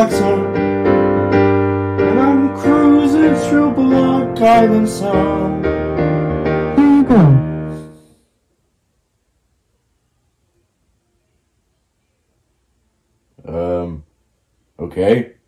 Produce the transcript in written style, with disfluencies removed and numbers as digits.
boxer, and I'm cruising through Block Island Sound. Here you go. Okay.